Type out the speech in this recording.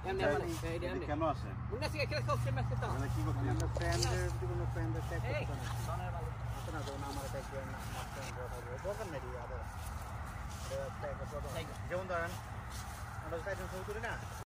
কেন আছে কি করতে যেমন ধরেন আমরা ছবি তুলি না